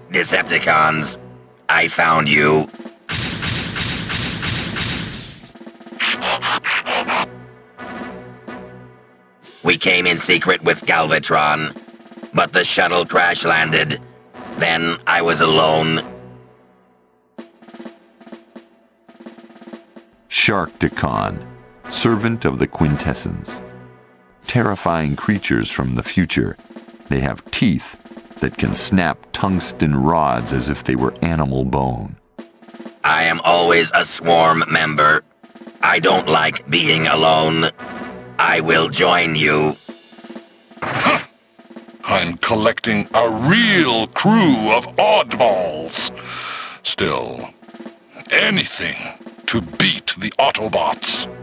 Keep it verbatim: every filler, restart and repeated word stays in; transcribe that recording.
Decepticons, I found you. We came in secret with Galvatron, but the shuttle crash landed. Then I was alone. Sharkticon, servant of the Quintessence. Terrifying creatures from the future. They have teeth that can snap tungsten rods as if they were animal bone. I am always a swarm member. I don't like being alone. I will join you. Huh. I'm collecting a real crew of oddballs. Still, anything to beat the Autobots.